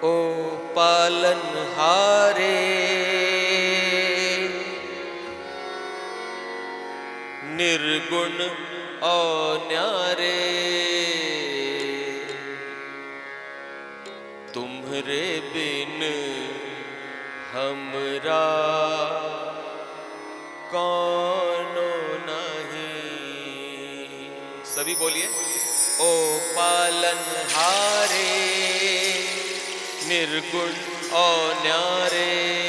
ओ पालनहारे निर्गुण और न्यारे, तुम्हरे बिन हमरा कौनो नहीं। सभी बोलिए, ओ पालनहारे निर्गुण और न्यारे।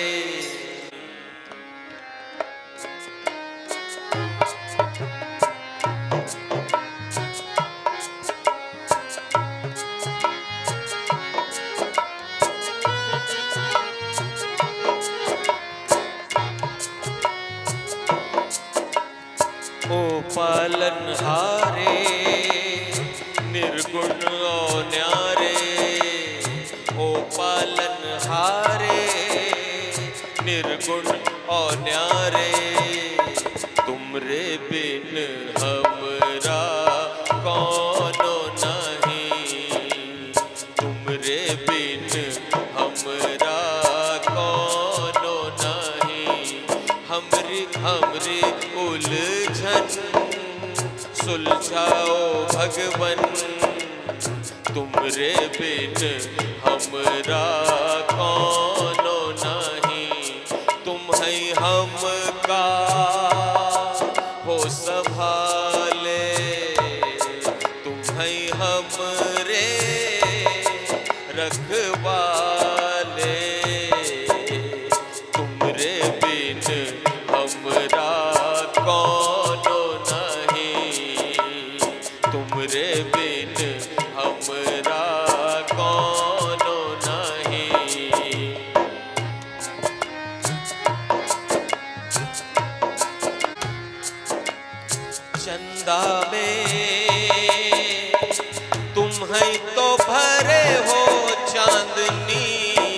ओ पालनहारे निर्गुण और न्यारे, ओ पालनहारे निर्गुण और न्यारे, तुमरे बिन हमरा कौनो नहीं, तुमरे बिन हमरा कौनो नहीं। हमरी उलझन सुलझाओ भगवन, तुमरे बिन हमरा कौनो नहीं। तुम है हमका हो संभाले, तुम है हमरे रखवाले, तुमरे बिन हमरा कौनो नहीं, तुमरे बिन हमरा कौनो नहीं। चंदा में तुम है तो भरे हो चांदनी,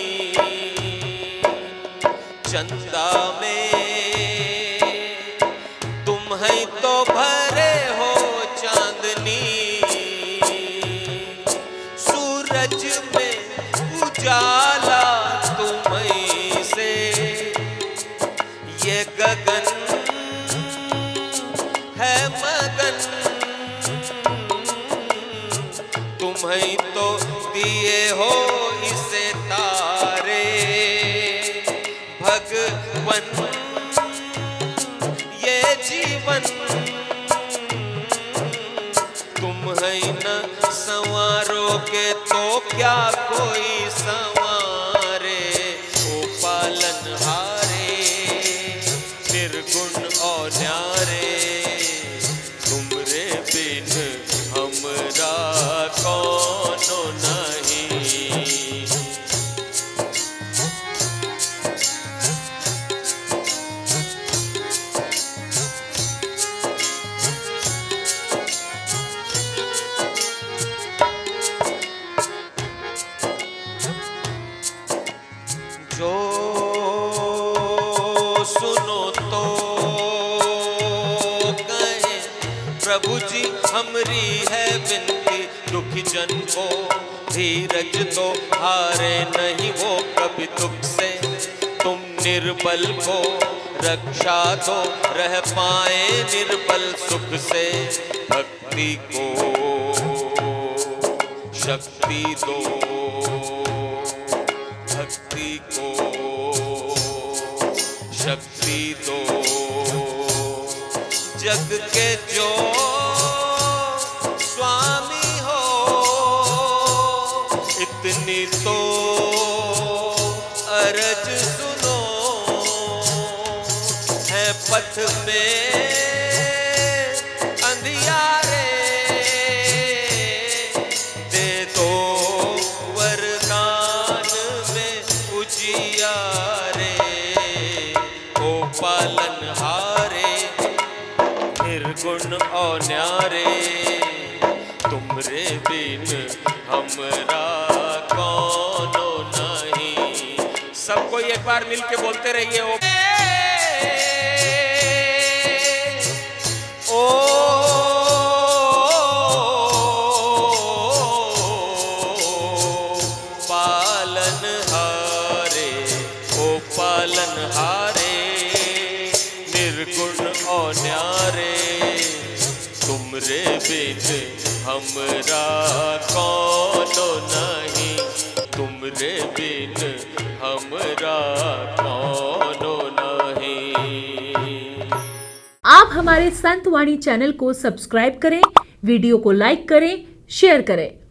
चंदा में तुम है तो भरे हो चांदनी, सूरज में उजाला तुम्हीं से, ये गगन है मगन, तुम्हीं तो दिए हो इसे तारे भगवन, ये जीवन तुम है न संवारोगे तो क्या कोई संवारे। ओ पालनहारे निर्गुण और न्यारे, तुमरे बिन हमरा कौनो नहीं। जो सुनो तो कहे प्रभु जी हमरी है विनती, दुखी जन को धीरज तो हारे नहीं वो कभी दुख से, तुम निर्बल को रक्षा दो रह पाए निर्बल सुख से। भक्ति को शक्ति दो, भक्ति को शक्ति दो, जग के जो स्वामी हो इतनी तो अरज सुनो, है पथ में अंधियारे, दे दो वरदान में उजियारे। ओ पालनहारे निर्गुण और न्यारे, तुमरे बिन हमरा कौनो नहीं। सबको एक बार मिलके बोलते रहिए, ओ पालन निर्गुण और न्यारे, तुमरे बिन हमरा कौनो नहीं, तुमरे बिन हमरा कौनो नहीं। आप हमारे संत वाणी चैनल को सब्सक्राइब करें, वीडियो को लाइक करें, शेयर करें।